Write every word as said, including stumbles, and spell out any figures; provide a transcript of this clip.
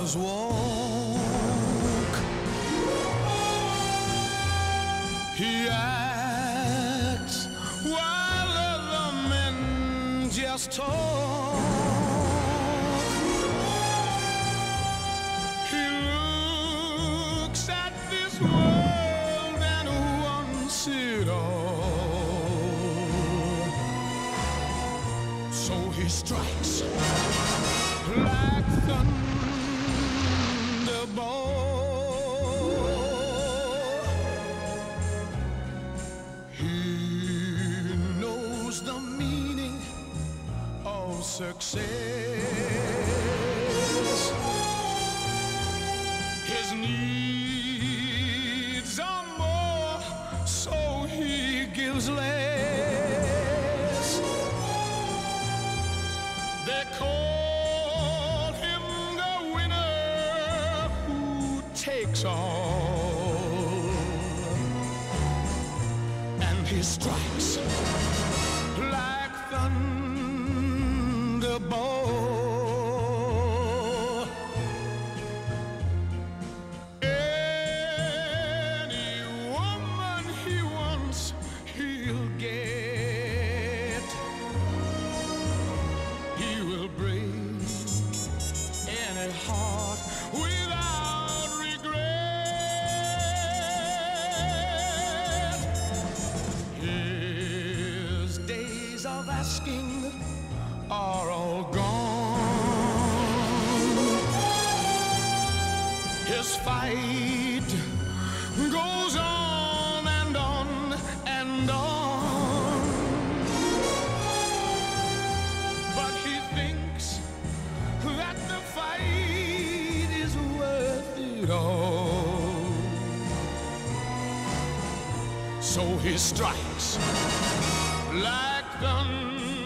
brothers walk. He acts while other men just talk. He looks at this world and wants it all. So he strikes like thunderball. He knows the meaning of success. His needs are more, so he gives less. They call him the winner who takes all, and he strikes like thunderball. Any woman he wants, he'll get. He will break any heart without regret. His days of asking are all gone. His fight goes on and on and on. But he thinks that the fight is worth it all. So he strikes like thunder.